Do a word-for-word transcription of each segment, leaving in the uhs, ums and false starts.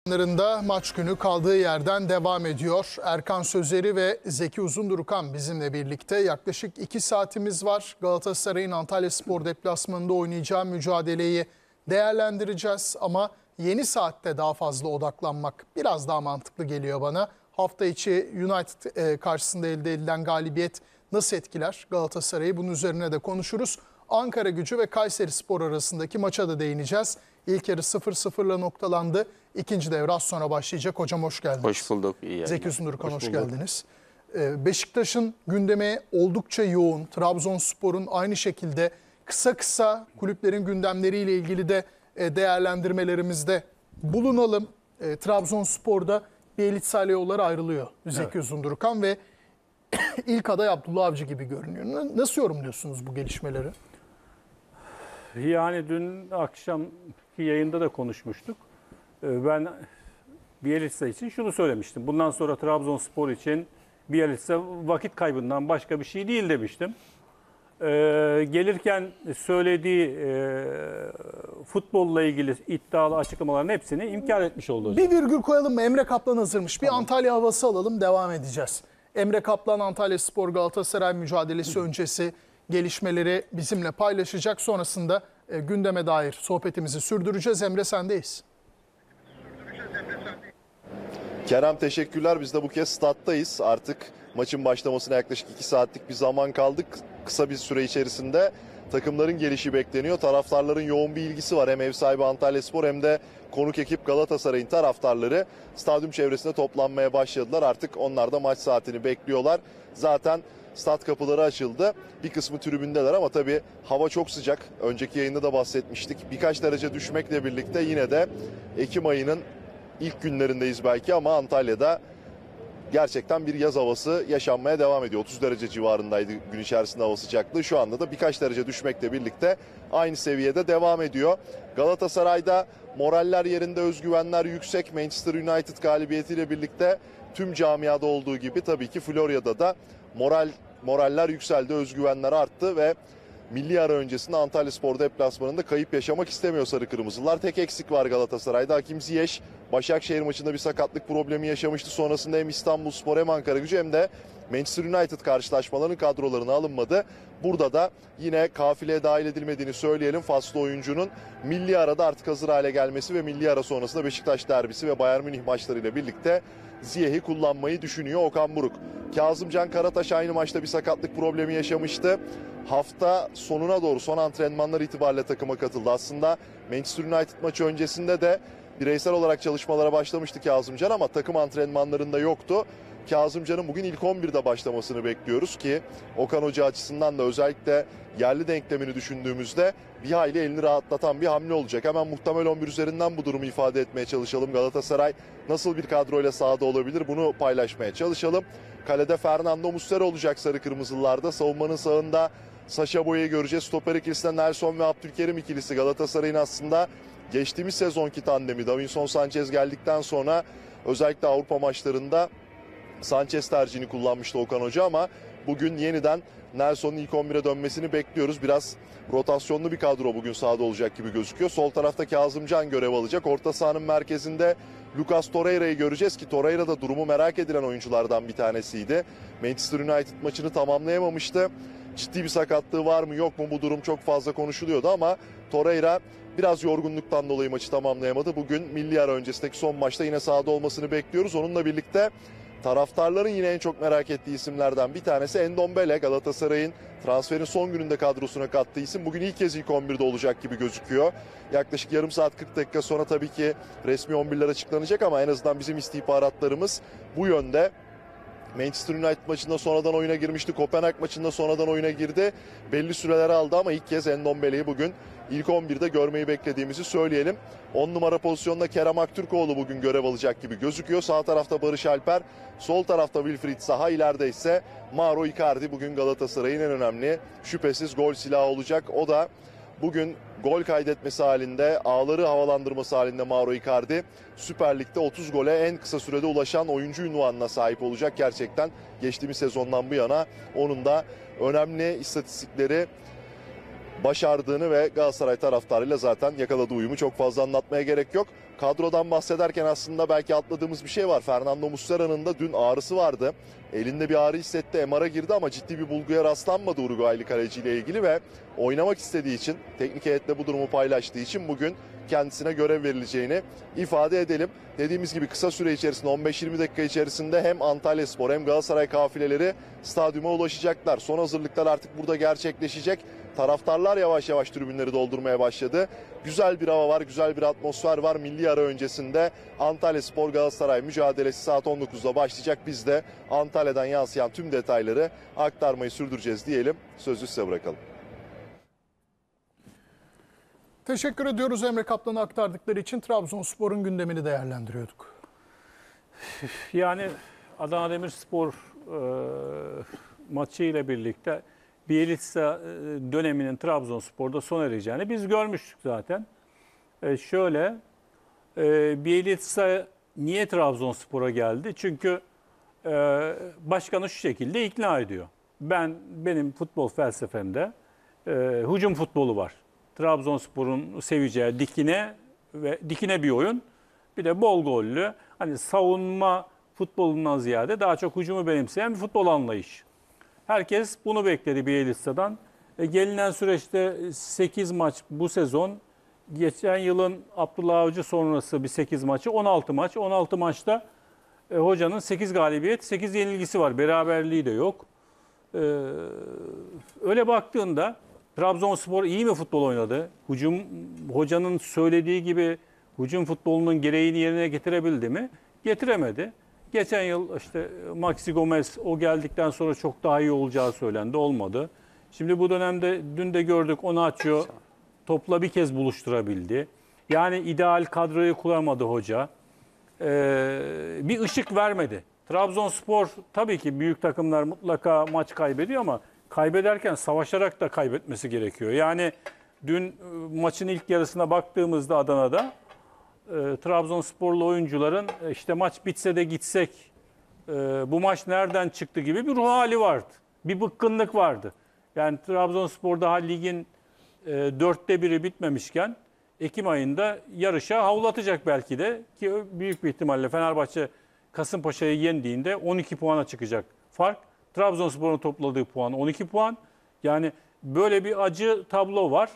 Ekranlarında maç günü kaldığı yerden devam ediyor. Erkan Sözleri ve Zeki Uzundurukan bizimle birlikte. Yaklaşık iki saatimiz var. Galatasaray'ın Antalyaspor deplasmanında oynayacağı mücadeleyi değerlendireceğiz. Ama yeni saatte daha fazla odaklanmak biraz daha mantıklı geliyor bana. Hafta içi United karşısında elde edilen galibiyet nasıl etkiler Galatasaray'ı? Bunun üzerine de konuşuruz. Ankara-Gücü ve Kayserispor arasındaki maça da değineceğiz. İlk yarı sıfır sıfırla noktalandı. İkinci devre az sonra başlayacak. Hocam hoş geldiniz. Hoş bulduk. İyi Zeki Uzundurukan hoş, hoş geldiniz. Beşiktaş'ın gündemi oldukça yoğun. Trabzonspor'un aynı şekilde kısa kısa kulüplerin gündemleriyle ilgili de değerlendirmelerimizde bulunalım. Trabzonspor'da bir elit sahile yolları ayrılıyor Zeki evet. Uzundurukan ve ilk aday Abdullah Avcı gibi görünüyor. Nasıl yorumluyorsunuz bu gelişmeleri? Yani dün akşamki yayında da konuşmuştuk. Ben Bielitsa için şunu söylemiştim. Bundan sonra Trabzonspor için Bielitsa vakit kaybından başka bir şey değil demiştim. Ee, gelirken söylediği e, futbolla ilgili iddialı açıklamaların hepsini inkar etmiş oldu hocam. Bir virgül koyalım mı? Emre Kaplan hazırmış. Bir tamam. Antalya havası alalım, devam edeceğiz. Emre Kaplan Antalyaspor Galatasaray mücadelesi öncesi gelişmeleri bizimle paylaşacak. Sonrasında e, gündeme dair sohbetimizi sürdüreceğiz. Emre sendeyiz. Kerem teşekkürler. Biz de bu kez stattayız. Artık maçın başlamasına yaklaşık iki saatlik bir zaman kaldık. Kısa bir süre içerisinde takımların gelişi bekleniyor. Taraftarların yoğun bir ilgisi var. Hem ev sahibi Antalyaspor hem de konuk ekip Galatasaray'ın taraftarları stadyum çevresinde toplanmaya başladılar. Artık onlar da maç saatini bekliyorlar. Zaten stat kapıları açıldı. Bir kısmı tribündeler ama tabii hava çok sıcak. Önceki yayında da bahsetmiştik. Birkaç derece düşmekle birlikte yine de Ekim ayının ilk günlerindeyiz belki ama Antalya'da gerçekten bir yaz havası yaşanmaya devam ediyor. otuz derece civarındaydı gün içerisinde hava sıcaklığı. Şu anda da birkaç derece düşmekle birlikte aynı seviyede devam ediyor. Galatasaray'da moraller yerinde, özgüvenler yüksek. Manchester United galibiyetiyle birlikte tüm camiada olduğu gibi tabii ki Florya'da da moral moraller yükseldi, özgüvenler arttı ve milli ara öncesinde Antalyaspor deplasmanında kayıp yaşamak istemiyor sarı kırmızılar. Tek eksik var Galatasaray'da. Hakim Ziyech Başakşehir maçında bir sakatlık problemi yaşamıştı. Sonrasında hem İstanbulspor hem Ankara-Gücü hem de Manchester United karşılaşmalarının kadrolarına alınmadı. Burada da yine kafileye dahil edilmediğini söyleyelim. Faslı oyuncunun milli arada artık hazır hale gelmesi ve milli ara sonrasında Beşiktaş derbisi ve Bayern Münih maçlarıyla birlikte Ziyech'i kullanmayı düşünüyor Okan Buruk. Kazımcan Karataş aynı maçta bir sakatlık problemi yaşamıştı. Hafta sonuna doğru son antrenmanlar itibariyle takıma katıldı. Aslında Manchester United maçı öncesinde de bireysel olarak çalışmalara başlamıştı Kazımcan ama takım antrenmanlarında yoktu. Kazımcan'ın bugün ilk on birde başlamasını bekliyoruz ki Okan Hoca açısından da özellikle yerli denklemini düşündüğümüzde bir hayli elini rahatlatan bir hamle olacak. Hemen muhtemel on bir üzerinden bu durumu ifade etmeye çalışalım. Galatasaray nasıl bir kadroyla sahada olabilir bunu paylaşmaya çalışalım. Kalede Fernando Muslera olacak sarı kırmızılarda. Savunmanın sağında Sacha Boey'i göreceğiz. Stoper ikilisinde Nelson ve Abdülkerim ikilisi Galatasaray'ın aslında geçtiğimiz sezonki tandemi. Davinson Sanchez geldikten sonra özellikle Avrupa maçlarında Sanchez tercihini kullanmıştı Okan Hoca ama bugün yeniden Nelson'un ilk on bire dönmesini bekliyoruz. Biraz rotasyonlu bir kadro bugün sahada olacak gibi gözüküyor. Sol tarafta Kazımcan görev alacak. Orta sahanın merkezinde Lucas Torreira'yı göreceğiz ki Torreira da durumu merak edilen oyunculardan bir tanesiydi. Manchester United maçını tamamlayamamıştı. Ciddi bir sakatlığı var mı yok mu bu durum çok fazla konuşuluyordu ama Torreira biraz yorgunluktan dolayı maçı tamamlayamadı. Bugün milli ara öncesindeki son maçta yine sahada olmasını bekliyoruz. Onunla birlikte taraftarların yine en çok merak ettiği isimlerden bir tanesi Endombele. Galatasaray'ın transferin son gününde kadrosuna kattığı isim. Bugün ilk kez ilk on birde olacak gibi gözüküyor. Yaklaşık yarım saat kırk dakika sonra tabii ki resmi on birler açıklanacak ama en azından bizim istihbaratlarımız bu yönde. Manchester United maçında sonradan oyuna girmişti. Kopenhag maçında sonradan oyuna girdi. Belli süreler aldı ama ilk kez Endombele'yi bugün ilk on birde görmeyi beklediğimizi söyleyelim. on numara pozisyonda Kerem Aktürkoğlu bugün görev alacak gibi gözüküyor. Sağ tarafta Barış Alper, sol tarafta Wilfried Zaha, ileride ise Mauro Icardi bugün Galatasaray'ın en önemli şüphesiz gol silahı olacak. O da bugün gol kaydetmesi halinde, ağları havalandırması halinde Mauro Icardi Süper Lig'de otuz gole en kısa sürede ulaşan oyuncu unvanına sahip olacak. Gerçekten geçtiğimiz sezondan bu yana onun da önemli istatistikleri başardığını ve Galatasaray taraftarıyla zaten yakaladığı uyumu çok fazla anlatmaya gerek yok. Kadrodan bahsederken aslında belki atladığımız bir şey var. Fernando Muslera'nın da dün ağrısı vardı. Elinde bir ağrı hissetti, M R'a girdi ama ciddi bir bulguya rastlanmadı Uruguaylı kaleciyle ilgili ve oynamak istediği için, teknik heyetle bu durumu paylaştığı için bugün kendisine görev verileceğini ifade edelim. Dediğimiz gibi kısa süre içerisinde on beş yirmi dakika içerisinde hem Antalyaspor hem Galatasaray kafileleri stadyuma ulaşacaklar. Son hazırlıklar artık burada gerçekleşecek. Taraftarlar yavaş yavaş tribünleri doldurmaya başladı. Güzel bir hava var, güzel bir atmosfer var. Milli ara öncesinde Antalyaspor Galatasaray mücadelesi saat on dokuzda başlayacak. Biz de Antalya'dan yansıyan tüm detayları aktarmayı sürdüreceğiz diyelim. Sözü size bırakalım. Teşekkür ediyoruz Emre Kaplan'a aktardıkları için. Trabzonspor'un gündemini değerlendiriyorduk. Yani Adana Demirspor e, maçı ile birlikte Bielitsa döneminin Trabzonspor'da sona ereceğini biz görmüştük zaten. E şöyle, e, Bielitsa niye Trabzonspor'a geldi? Çünkü e, başkanı şu şekilde ikna ediyor. Ben benim futbol felsefemde e, hücum futbolu var. Trabzonspor'un seveceği dikine ve dikine bir oyun. Bir de bol gollü, hani savunma futbolundan ziyade daha çok hücumu benimseyen bir futbol anlayış. Herkes bunu bekledi Bielitsa'dan. E, gelinen süreçte sekiz maç bu sezon, geçen yılın Abdullah Avcı sonrası bir sekiz maçı, on altı maç. on altı maçta e, hocanın sekiz galibiyet, sekiz yenilgisi var. Beraberliği de yok. E, öyle baktığında Trabzonspor iyi mi futbol oynadı? Hücum, hocanın söylediği gibi hücum futbolunun gereğini yerine getirebildi mi? Getiremedi. Geçen yıl işte Maxi Gomez o geldikten sonra çok daha iyi olacağı söylendi. Olmadı. Şimdi bu dönemde dün de gördük, Onaçio topla bir kez buluşturabildi. Yani ideal kadroyu kuramadı hoca. Ee, bir ışık vermedi. Trabzonspor tabii ki büyük takımlar mutlaka maç kaybediyor ama kaybederken savaşarak da kaybetmesi gerekiyor. Yani dün maçın ilk yarısına baktığımızda Adana'da e, Trabzonsporlu oyuncuların e, işte maç bitse de gitsek, e, bu maç nereden çıktı gibi bir ruh hali vardı. Bir bıkkınlık vardı. Yani Trabzonspor daha ligin e, dörtte biri bitmemişken Ekim ayında yarışa havlatacak belki de, ki büyük bir ihtimalle Fenerbahçe Kasımpaşa'yı yendiğinde on iki puana çıkacak fark. Trabzonspor'un topladığı puan on iki puan. Yani böyle bir acı tablo var.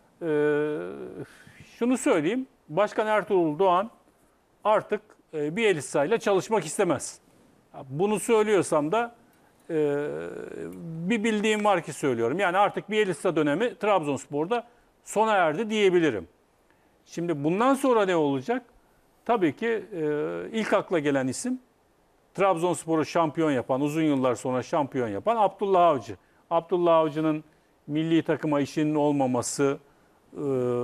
Ee, şunu söyleyeyim. Başkan Ertuğrul Doğan artık e, Bielitsa ile çalışmak istemez. Bunu söylüyorsam da e, bir bildiğim var ki söylüyorum. Yani artık Bielitsa dönemi Trabzonspor'da sona erdi diyebilirim. Şimdi bundan sonra ne olacak? Tabii ki e, ilk akla gelen isim Trabzonspor'u şampiyon yapan, uzun yıllar sonra şampiyon yapan Abdullah Avcı. Abdullah Avcı'nın milli takıma işinin olmaması e,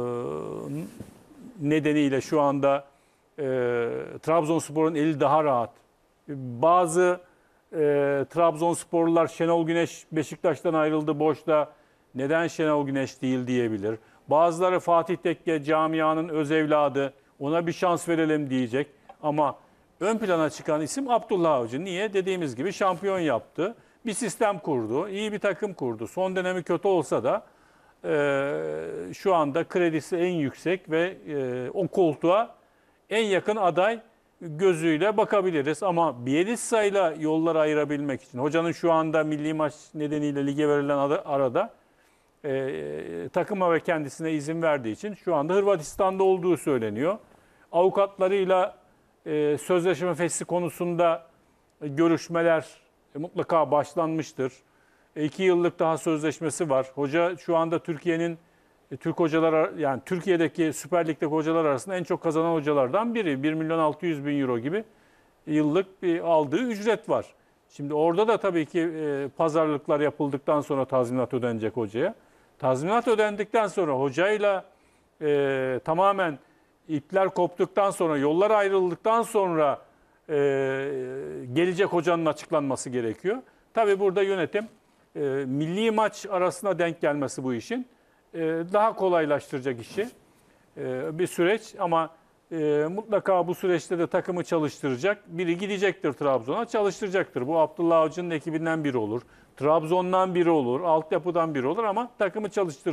nedeniyle şu anda e, Trabzonspor'un eli daha rahat. Bazı e, Trabzonsporlular Şenol Güneş Beşiktaş'tan ayrıldı boşta, neden Şenol Güneş değil diyebilir. Bazıları Fatih Tekke camianın öz evladı, ona bir şans verelim diyecek. Ama ön plana çıkan isim Abdullah Avcı. Niye? Dediğimiz gibi şampiyon yaptı. Bir sistem kurdu, iyi bir takım kurdu. Son dönemi kötü olsa da e, şu anda kredisi en yüksek ve e, o koltuğa en yakın aday gözüyle bakabiliriz. Ama Bielitsa ile yolları ayırabilmek için, hocanın şu anda milli maç nedeniyle lige verilen arada e, takıma ve kendisine izin verdiği için şu anda Hırvatistan'da olduğu söyleniyor. Avukatlarıyla e, sözleşme fesli konusunda görüşmeler e, mutlaka başlanmıştır. E, iki yıllık daha sözleşmesi var. Hoca şu anda Türkiye'nin e, Türk hocalar, yani Türkiye'deki Süper Lig'deki hocalar arasında en çok kazanan hocalardan biri. bir milyon altı yüz bin euro gibi yıllık bir aldığı ücret var. Şimdi orada da tabii ki e, pazarlıklar yapıldıktan sonra tazminat ödenecek hocaya. Tazminat ödendikten sonra hocayla e, tamamen ipler koptuktan sonra, yollar ayrıldıktan sonra e, gelecek hocanın açıklanması gerekiyor. Tabii burada yönetim e, milli maç arasına denk gelmesi bu işin e, daha kolaylaştıracak işi e, bir süreç, ama e, mutlaka bu süreçte de takımı çalıştıracak. Biri gidecektir Trabzon'a, çalıştıracaktır. Bu Abdullah Avcı'nın ekibinden biri olur. Trabzon'dan biri olur, altyapıdan biri olur ama takımı çalıştırır.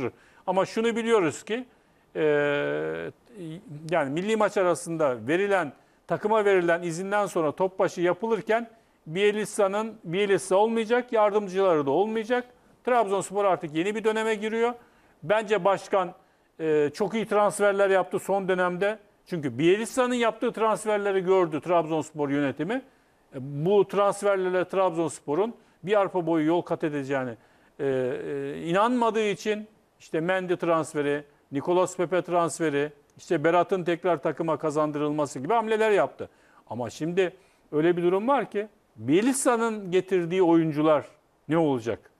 Ama şunu biliyoruz ki e, yani milli maç arasında verilen takıma verilen izinden sonra top başı yapılırken Bielitsa'nın Bielitsa olmayacak, yardımcıları da olmayacak. Trabzonspor artık yeni bir döneme giriyor. Bence başkan e, çok iyi transferler yaptı son dönemde. Çünkü Bielitsa'nın yaptığı transferleri gördü Trabzonspor yönetimi. E, bu transferlerle Trabzonspor'un bir arpa boyu yol kat edeceğini e, e, inanmadığı için işte Mendy transferi, Nicolas Pepe transferi, işte Berat'ın tekrar takıma kazandırılması gibi hamleler yaptı. Ama şimdi öyle bir durum var ki Bielitsa'nın getirdiği oyuncular ne olacak?